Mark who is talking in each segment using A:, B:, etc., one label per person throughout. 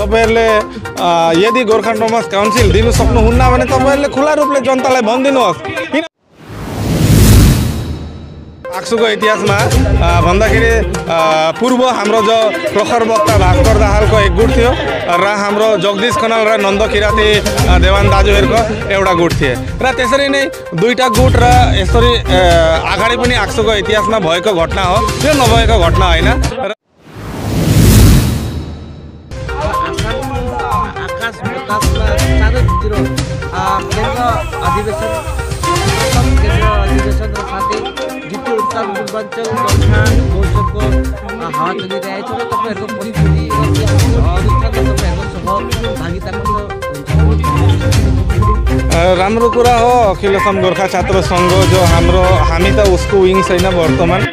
A: तपाईहरुले यदि Gorkha autonomous council दिनु सक्नुहुन्न भने तपाईहरुले खुला रूपले जनतालाई भनिदिनुहोस्। आक्सुको इतिहासमा भन्दाखेरि पूर्व हाम्रो जो प्रखर वक्ता भास्कर दाहालको एक गुट थियो र हाम्रो जगदीश खनाल र नन्द किराती देवान दाजुहरूको एउटा गुट थिए र त्यसरी नै दुईटा गुट र यसरी अगाडि पनि आक्सुको इतिहासमा भएको घटना हो, त्यो नभएको घटना होइन।
B: आकाश बतासमा चारैतिर केन्द्र अधिवेशन र साथै द्वितीय उत्तर पूर्वाञ्चल गोर्खा महोत्सवको हावा चलिरहेको छ र तपाईँहरूको परिस्थिति अनुष्ठानमा तपाईँहरूको सहभागिताको
A: राम्रो कुरा हो। अखिल असम गोर्खा छात्र संघ जो हामी त उसको विङ छैन वर्तमान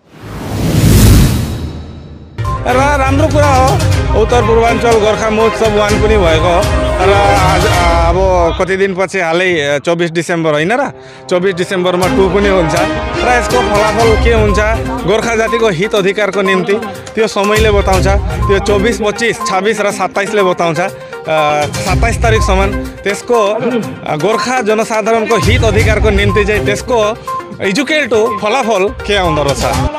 A: र राम्रो कुरा हो। उत्तर पूर्वाञ्चल गोर्खा महोत्सव 1 पनि भएको र आज अब कति दिनपछि हालै 24 डिसेम्बर होइन र 24 डिसेम्बरमा 2 पनि हुन्छ र यसको फलाफल के हुन्छ गोर्खा जातिको हित अधिकारको निम्ति त्यो समयले बताउँछ। त्यो 24, 25, 26 र 27 ले बताउँछ। 27 तारिकसम्म त्यसको गोर्खा जनसाधारणको हित अधिकारको निम्ति चाहिँ त्यसको एजुकेट फलाफल के आउँदो रहेछ।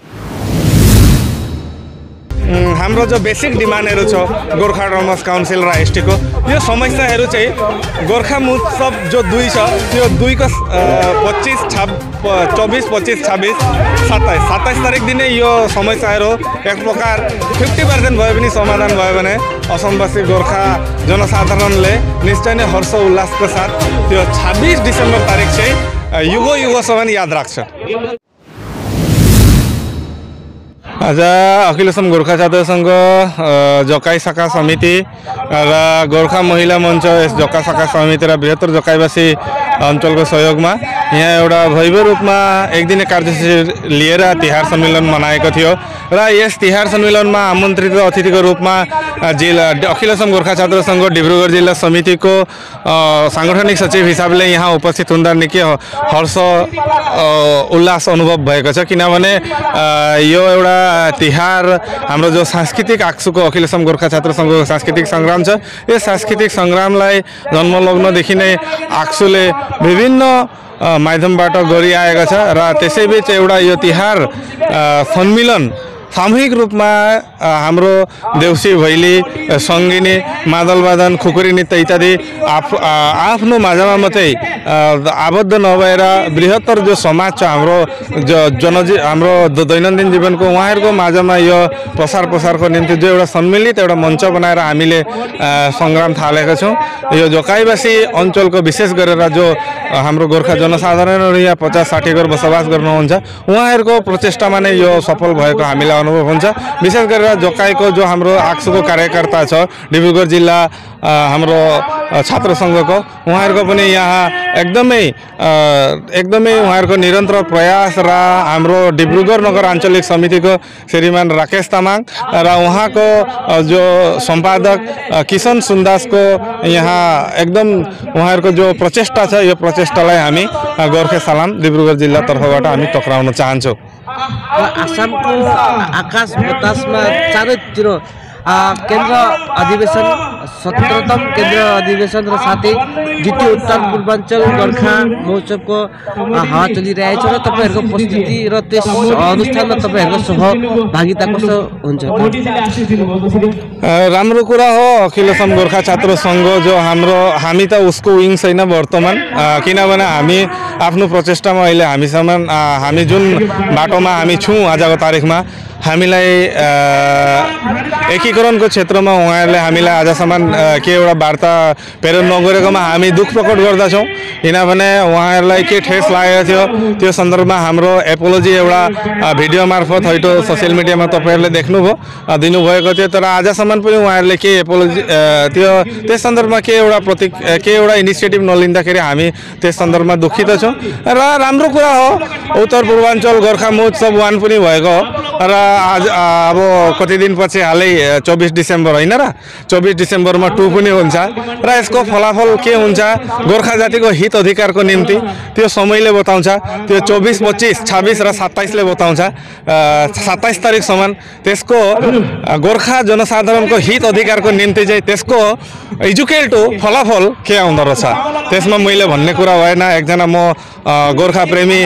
A: हाम्रो जो बेसिक डिमान्डहरु छ गोर्खा अटोनोमस काउन्सिल र एसटी को यो समस्याहरु चाहिँ गोर्खा महोत्सव जो 2 छ त्यो 2 को 24, 25, 26, 27 तारिक दिनै यो समस्याहरु एक प्रकार 50% भयो पनि समाधान भयो भने असमवासी गोर्खा जनसाधारणले निश्चय नै हर्ष उल्लासको साथ त्यो 26 डिसेम्बर तारिक चाहिँ युगौँसम्म याद राख्छ। आज अखिल असम गोर्खा छात्र संघ जकाई शाखा समिति र गोर्खा महिला मंच यस जका शाखा समिति र बृहत्तर जकाईवासी अञ्चलको सहयोगमा यहाँ एउटा भव्य रूपमा एक दिने कार्यसूची लिएर तिहार सम्मेलन मनाएको थियो र यस तिहार सम्मेलनमा आमन्त्रित अतिथिको रूपमा जिल्ला अखिल असम गोर्खा छात्र संघ डिब्रुगढ जिल्ला समितिको सांगठनिक सचिव हिसाबले यहाँ उपस्थित हुँदा निकै हर्ष उल्लास अनुभव भएको छ। किनभने यो एउटा तिहार हाम्रो जो सांस्कृतिक आक्सुको अखिल असम गोर्खा छात्र संघको सांस्कृतिक संग्राम छ, यो सांस्कृतिक संग्रामलाई जन्मलग्नदेखि नै आक्सुले विभिन्न माध्यमबाट गरिआएको छ र त्यसैबीच एउटा यो तिहार सम्मेलन सामूहिक रूपमा हाम्रो देउसी भैली सङ्गिनी मादलवादन खुकुरी नृत्य इत्यादि आफ्नो माझमा मात्रै आबद्ध नभएर बृहत्तर जो समाज छ हाम्रो हाम्रो दैनन्दिन जीवनको उहाँहरूको माझमा यो प्रसारको निम्ति जो एउटा सम्मिलित एउटा मञ्च बनाएर हामीले संग्राम थालेका छौँ। यो जकाईवासी अञ्चलको विशेष गरेर जो हाम्रो गोर्खा जनसाधारणहरू यहाँ 50-60 घर बसोबास गर्नुहुन्छ उहाँहरूको प्रचेष्टामा नै यो सफल भएको हामीलाई अनुभव हुन्छ। विशेष गरेर जकाईको जो हाम्रो आक्सुको कार्यकर्ता छ डिब्रुगढ जिल्ला हाम्रो छात्र संघको उहाँहरूको पनि यहाँ एकदमै उहाँहरूको निरन्तर प्रयास र हाम्रो डिब्रुगढ नगर आञ्चलिक समितिको श्रीमान राकेश तामाङ र उहाँको जो सम्पादक किशन सुन्दासको यहाँ एकदम उहाँहरूको जो प्रचेष्टा छ यो प्रचेष्टालाई हामी गोर्खे सलाम डिब्रुगढ जिल्ला तर्फबाट हामी टक्राउन चाहन्छौँ।
B: आसामको आकाश बतासमा चारैतिर केन्द्र अधिवेशन 17तम केन्द्र अधिवेशन र साथै द्वितीय उत्तर पूर्वाञ्चल गोर्खा महोत्सवको हावा चलिरहेको छ र तपाईहरुको उपस्थिति र त्यस अनुष्ठानमा तपाईहरुको सहभागिता कस्तो हुन्छ?
A: राम्रो कुरा हो। अखिल असम गोर्खा छात्र संघ जो हामी त उसको विङ छैन वर्तमान, किनभने हामी आफ्नो प्रचेष्टामा अहिले हामी जुन बाटोमा हामी छौँ आजको तारिखमा हामीलाई एकीकरणको क्षेत्रमा उहाँहरूले हामीलाई आजसम्म के एउटा वार्ता प्रेरण नगरेकोमा हामी दुःख प्रकट गर्दछौँ। किनभने उहाँहरूलाई के ठेस लागेको थियो त्यो सन्दर्भमा हाम्रो एपोलोजी एउटा भिडियो मार्फत होइन सोसियल मिडियामा तपाईहरुले दिनुभएको थियो, तर आजसम्म पनि उहाँहरूले के एपोलोजी त्यस सन्दर्भमा के एउटा इनिसिएटिभ नलिँदाखेरि हामी त्यस सन्दर्भमा दुखित छौँ। र राम्रो कुरा हो उत्तर पूर्वाञ्चल गोर्खा महोत्सव 1 पनि भएको र आज अब कति दिनपछि हालै 24 डिसेम्बर होइन र 24 डिसेम्बर डिसेम्बरमा 2 पनि हुन्छ र यसको फलाफल के हुन्छ गोर्खा जातिको हित अधिकारको निम्ति त्यो समयले बताउँछ त्यो 24 25 26 र 27 ले बताउँछ 27 तारिकसम्म त्यसको गोर्खा जनसाधारणको हित अधिकारको निम्ति चाहिँ त्यसको एजुकेट फलाफल के आउँदो रहेछ त्यसमा मैले भन्ने कुरा भएन एकजना म गोर्खा प्रेमी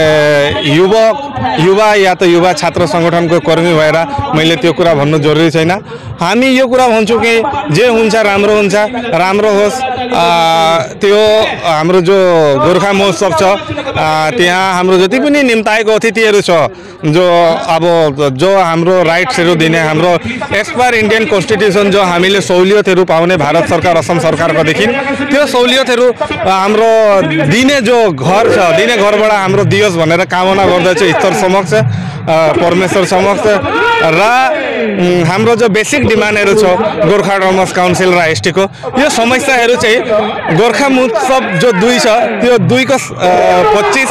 A: युवा या त युवा छात्र संगठनको कर्मी भएर मैले त्यो कुरा भन्नु जरुरी छैन हामी यो कुरा भन्छौं कि जे हुन्छ राम्रो होस् त्यो हाम्रो जो गोर्खा महोत्सव छ त्यहाँ हाम्रो जति पनि निम्ताएको अतिथिहरू छ जो अब जो हाम्रो राइट्सहरू दिने हाम्रो एज पर इन्डियन कन्स्टिट्युसन जो हामीले सहुलियतहरू पाउने भारत सरकार असम सरकारको देखि त्यो सहुलियतहरू हाम्रो दिने जो घर छ दिने घरबाट हाम्रो दियोस् भनेर कामना गर्दछु ईश्वर समक्ष परमेश्वर समक्ष र हाम्रो जो बेसिक डिमान्डहरू छ गोर्खा अटोनोमस काउन्सिल र एसटी को यो समस्याहरू चाहिँ गोर्खा महोत्सव जो 2 छ त्यो 2 को 24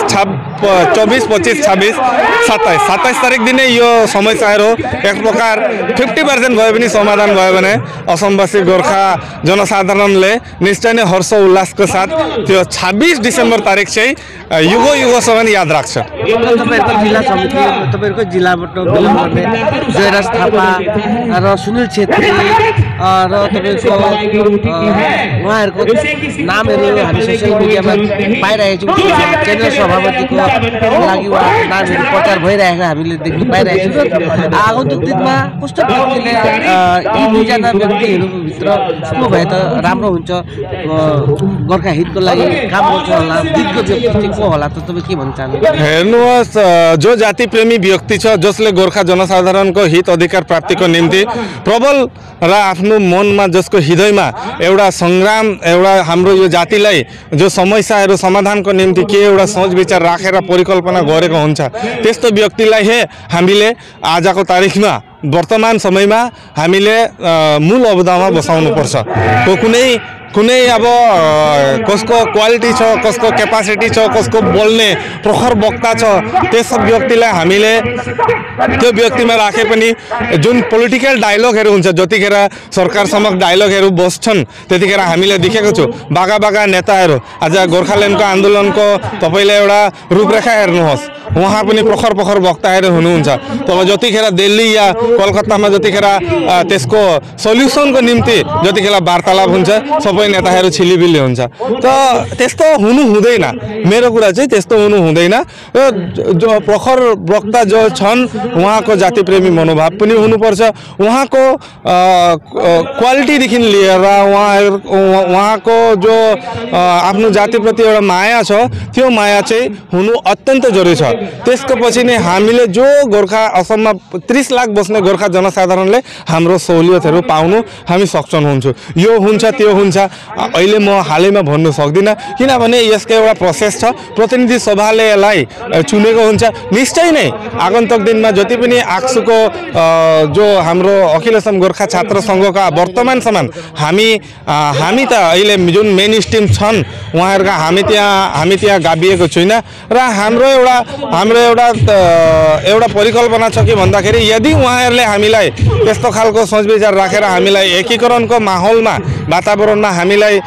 A: 25 26 27 तारिक दिने यो समस्याहरू एक प्रकार 50% भए पनि समाधान भयो भने असमवासी गोर्खा जनसाधारणले निश्चय नै हर्ष उल्लासको साथ त्यो 26 डिसेम्बर तारिक चाहिँ युगसम्म याद राख्छ
B: तपाईहरुको जिल्ला समिति तपाईहरुको जिल्लाबाट बिलोङ गर्ने जयराज थापा र सुनिल छेत्री र तपाईहरुको उहाँहरुको नामहरु हामी सोशल मिडियामा पाइरहेको छौं केन्द्र सभापतिको लागि उहाँको नामहरु प्रचार भइरहेको हामीले देख्न पाइरहेको छौं आगन्तुक दिनमा कस्तो व्यक्तिले यी दुईजना व्यक्तिहरु भित्र को भए त राम्रो हुन्छ गोर्खा हितको लागि काम गर्छ होला दिग्गज व्यक्ति चाहिँ को होला त तपाई के भन्न चाहनुहुन्छ
A: हेर्नुहोस् जो जाति प्रेमी व्यक्ति छ जसले गोर्खा जनसाधारणको हित अधिकार प्राप्तिको निम्ति प्रबल र आफ्नो मनमा जसको हृदयमा एउटा संग्राम एउटा हाम्रो यो जातिलाई जो समस्याहरू समाधानको निम्ति के एउटा सोच विचार राखेर परिकल्पना गरेको हुन्छ त्यस्तो व्यक्तिलाई हामीले आजको तारिखमा वर्तमान समयमा हामीले मूल अवधानमा बसाउनु पर्छ कुनै अब कसको क्वालिटी छ कसको क्यापासिटी छ कसको बोल्ने प्रखर वक्ता छ त्यस व्यक्तिलाई हामीले त्यो व्यक्तिमा राखे पनि जुन पोलिटिकल डायलगहरु हुन्छ जतिखेर सरकार समक्ष डायलगहरु बस्छन् त्यतिखेर हामीले देखेको छु बागा नेताहरु आज गोर्खाल्यान्डको आन्दोलनको तपाईले एउटा रूपरेखा हेर्नुहोस् वहाँ पनि प्रखर वक्ताहरु हुनुहुन्छ तब जतिखेर दिल्ली या कलकत्तामा जतिखेर त्यसको सल्युसनको निम्ति जतिखेर वार्तालाप हुन्छ सबै नेताहरु छिलिबिली हुन्छ त त्यस्तो हुनु हुँदैन मेरो कुरा चाहिँ त्यस्तो हुनु हुँदैन जो प्रखर वक्ता जो छन् उहाँको जाति प्रेमी मनोभाव पनि हुनुपर्छ उहाँको क्वालिटी देखि लिएर उहाँको जो आफ्नो जाति प्रति एउटा माया छ त्यो माया चाहिँ हुनु अत्यन्त जरुरी छ त्यसको पछि नै हामीले जो गोर्खा असममा 30 लाख बस्ने गोर्खा जनसाधारणले हाम्रो सहुलियतहरु पाउनु हामी सक्षम हुन्छौं यो हुन्छ त्यो हुन्छ अहिले म हालैमा भन्नु सक्दिन किनभने यसको एउटा प्रोसेस छ प्रतिनिधि सभाले यसलाई चुनेको हुन्छ निश्चय नै आगन्तुक दिनमा जति पनि आक्सुको जो हाम्रो अखिल असम गोर्खा छात्र संघका वर्तमान समान हामी त अहिले जुन मेन स्ट्रीम छन् उहाँहरुका हामी त्यहाँ गाबिएको छैन र हाम्रो एउटा परिकल्पना छ के भन्दाखेरि यदि उहाँहरुले हामीलाई त्यस्तो खालको सोच विचार राखेर हामीलाई एकीकरणको माहौलमा वातावरणमा हामीलाई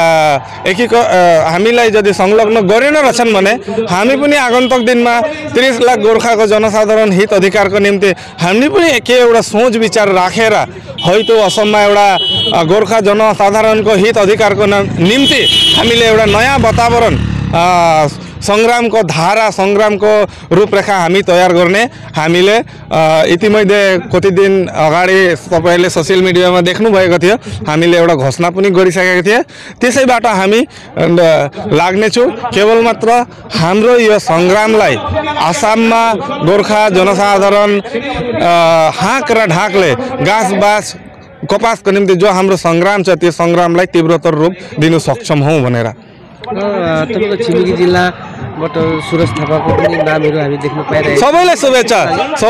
A: यदि संलग्न गरेन रहेछन् भने हामी पनि आगन्तुक दिनमा 30 लाख गोर्खाको जनसाधारण हित अधिकारको निम्ति हामी पनि के एउटा सोच विचार राखेर हैतो असममा एउटा गोर्खा जनसाधारणको हित अधिकारको निम्ति हामीले एउटा नयाँ वातावरण संग्रामको धारा संग्रामको रूपरेखा हामी तयार गर्ने हामीले इतिमध्ये कति दिन अगाडि तपाईहरुले सोशल मिडियामा देख्नु भएको थियो हामीले एउटा घोषणा पनि गरिसकेका थिए त्यसैबाट हामी लाग्ने छु केवल मात्र हाम्रो यो संग्रामलाई आसाममा गोर्खा जनसाधारण हाँक र ढाकले गाँसबास कपासको निम्ति जो हाम्रो संग्राम छ त्यो संग्रामलाई तीव्रतर रूप दिनु सक्षम हौं भनेर
B: तपाईँको छिमेकी जिल्लाबाट सुरज थापाको पनि नामहरू हामी देख्न पाइरहेको
A: सबैलाई शुभेच्छा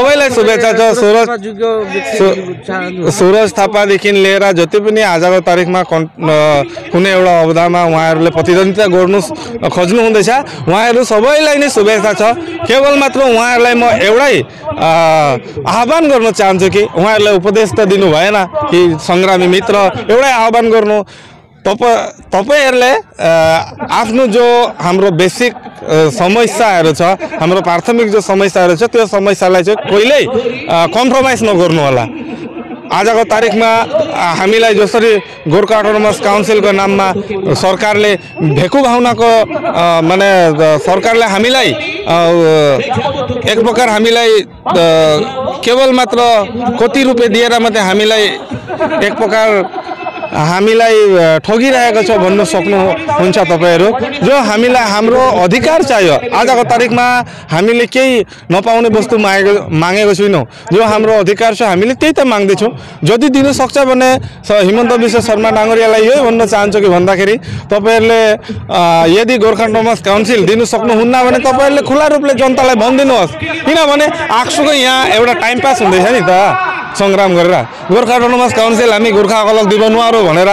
A: सुरज थापादेखि लिएर जति पनि आजको तारिखमा कुनै एउटा अवधामा उहाँहरूले प्रतिद्वन्दिता गर्नु खोज्नु हुँदैछ उहाँहरू सबैलाई नै शुभेच्छा छ। केवल मात्र उहाँहरूलाई म एउटै आह्वान गर्न चाहन्छु कि उहाँहरूलाई उपदेश त दिनु भएन कि सङ्ग्रामी मित्र एउटै आह्वान गर्नु तपाईहरुले आफ्नो जो हाम्रो बेसिक समस्याहरु छ हाम्रो प्राथमिक जो समस्याहरु छ त्यो समस्यालाई चाहिँ कहिल्यै कम्प्रोमाइज नगर्नु होला। आजको तारिखमा हामीलाई जसरी गोर्खा अटोनोमस काउन्सिलको नाममा सरकारले भेकु भावनाको माने सरकारले हामीलाई एक प्रकार हामीलाई केवल मात्र कति रुपैयाँ दिएर मात्रै हामीलाई एक प्रकार हामीलाई ठगिरहेको छ भन्न सक्नुहुन्छ तपाईहरु। जो हामीलाई हाम्रो अधिकार चाहियो आजको तारिखमा हामीले केही नपाउने वस्तु मागेको छैनौं। जो हाम्रो अधिकार छ हामीले त्यही त माग्दैछौं। जति दिन सक्छ भने हिमन्त विश्व शर्मा डांगरियालाई यही भन्न चाहन्छु कि भन्दाखेरि तपाईहरुले यदि गोर्खा अटोनोमस काउन्सिल दिन सक्नुहुन्न भने तपाईहरुले खुला रूपले जनतालाई भनिदिनुहोस्। किनभने आक्सुको यहाँ एउटा टाइम पास हुँदैछ नि त संग्राम गरेर गोर्खा अटोनोमस काउन्सिल हामी गोर्खा अलग दिवनुहारू भनेर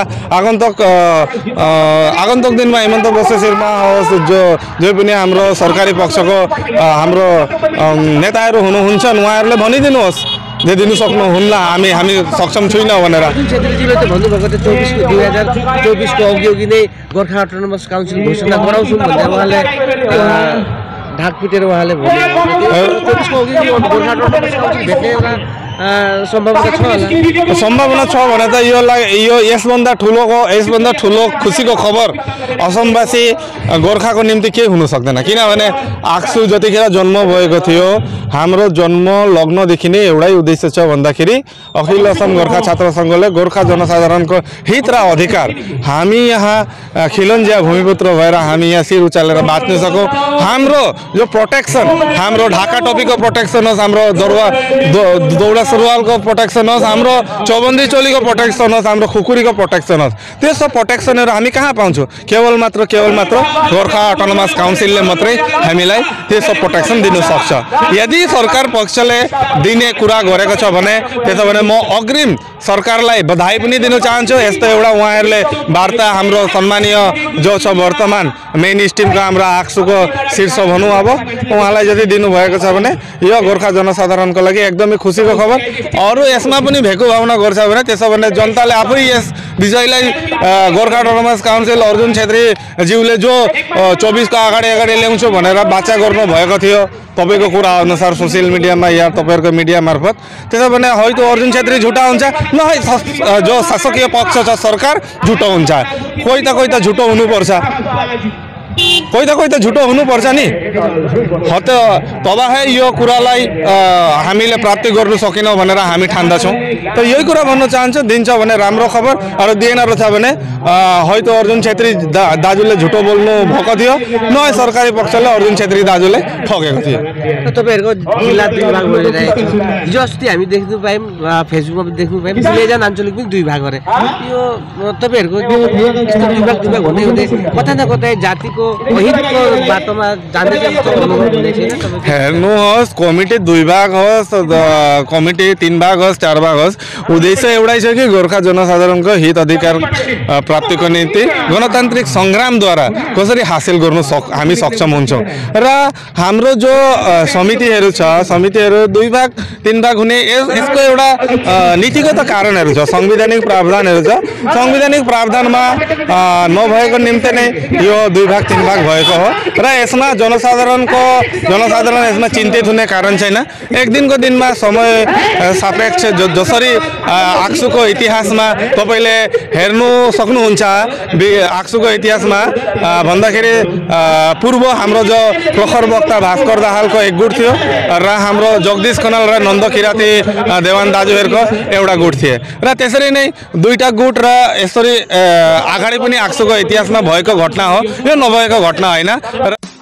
A: आगन्तुक दिनमा हिमन्त विश्व शर्मा होस् जो पनि हाम्रो सरकारी पक्षको हाम्रो नेताहरू हुनुहुन्छ उहाँहरूले भनिदिनुहोस्। जे दिनु सक्नुहुन्न हामी सक्षम छैनौं भनेर।
B: छेत्रीजीले त भन्नुभएको थियो 2024 को अघि नै गोर्खा अटोनोमस काउन्सिल घोषणा गराउँछौं भन्दै उहाँले ढाक पिटेर उहाँले भन्नुभएको थियो। 24 को अघि गोर्खा अटोनोमस काउन्सिल भेट्ने एउटा
A: सम्भावना छ भने त यो यसभन्दा ठुलो खुसीको खबर असमवासी गोर्खाको निम्ति के हुन सक्दैन। किनभने आक्सु जतिखेर जन्म भएको थियो हाम्रो जन्म लग्नदेखि नै एउटै उद्देश्य छ भन्दाखेरि अखिल असम गोर्खा छात्र संघले गोर्खा जनसाधारणको हित र अधिकार हामी यहाँ खिलन्जिया भूमिपुत्र भएर हामी यहाँ शिर उचालेर बाँच्न सकौं। हाम्रो जो प्रोटेक्सन हाम्रो ढाका टोपीको प्रोटेक्सन होस् हाम्रो दौडा सुरुवालको प्रोटेक्सन होस् हाम्रो चौबन्दी चोलीको प्रोटेक्सन होस् हाम्रो खुकुरीको प्रोटेक्सन होस् त्यो सब प्रोटेक्सनहरु हामी कहाँ पाउँछौं? केवल मात्र गोर्खा अटोनोमस काउन्सिलले मात्रै हामीलाई त्यो सब प्रोटेक्सन दिन सक्छ। यदि सरकार पक्षले दिने कुरा गरेको छ भने त्यसो भने म अग्रिम सरकारलाई बधाई पनि दिन चाहन्छु। यस्तो एउटा उहाँहरुले वार्ता हाम्रो सम्मानीय जो छ वर्तमान मेन स्ट्रीमको हाम्रो आक्सुको शीर्ष भनौं अब उहाँलाई यदि दिनु भएको छ भने यो गोर्खा जनसाधारणको लागि एकदमै खुसीको खबर। अरु यसमा पनि भेकु भावना गर्छ भने त्यसो भने जनताले आफै यस विजयलाई गोर्खा अटोनोमस काउन्सिल अर्जुन छेत्री ज्यूले जो 24 को अगाडि ल्याउँछु भनेर बाचा गर्नु भएको थियो तपाईको कुरा अनुसार सोशल मिडियामा या तपाईहरुको मिडिया मार्फत त्यसो भने हैतो अर्जुन छेत्री झुटा हुन्छ न जो शासकीय पक्ष छ सरकार झुटो हुन्छ। कोही त झुटो हुनुपर्छ कोही त झुटो हुनुपर्छ नि हत तब है यो कुरालाई हामीले प्राप्ति गर्न सकिनौ भनेर हामी ठान्दछौं। त यही कुरा भन्न चाहन्छु दिन्छ भने राम्रो खबर अरु दिएन रहेछ भने हैतो अर्जुन छेत्री दाजुले झुटो बोल्नु भएको थियो न सरकारी पक्षले अर्जुन छेत्री दाजुले ठगेको थियो।
B: तपाईहरुको जिल्ला दुई भाग भइरहेको छ। हिजो अस्ति हामी देख्नु पायौं फेसबुकमा देख्नु पायौं जिल्ला आञ्चलिक पनि दुई भाग गरे। यो तपाईहरुको दुई भाग हुँदै कता न कतै जातिको हितको बाटोमा जाँदै
A: हेर्नुहोस् कमिटी दुई भाग होस् कमिटी तीन भाग होस् चार भाग होस् उद्देश्य एउटै छ कि गोर्खा जनसाधारणको हित अधिकार प्राप्तिको निम्ति गणतान्त्रिक संग्रामद्वारा कसरी हासिल गर्न हामी सक्षम हुन्छौं र हाम्रो जो समितिहरु छ समितिहरु दुई भाग तीन भाग हुने यसको एउटा नीतिगत कारणहरु छ संवैधानिक प्रावधानहरु छ। संवैधानिक प्रावधानमा नभएको निम्ति नै यो दुई भाग तीन भाग भएको हो र यसमा जनसाधारण यसमा चिन्तित हुने कारण छैन। एक दिनको दिनमा समय सापेक्ष जसरी आक्सुको इतिहासमा तपाईले हेर्नु सक्नुहुन्छ आक्सुको इतिहासमा भन्दाखेरि पूर्व हाम्रो जो प्रखर वक्ता भास्कर दाहालको एक गुट थियो र हाम्रो जगदीश कनल र नन्द किराती देवान दाजुहरुको एउटा गुट थिए र त्यसरी नै दुईटा गुट र यसरी अगाडि पनि आक्सुको इतिहासमा भएको घटना हो यो नभएको घटना हैन।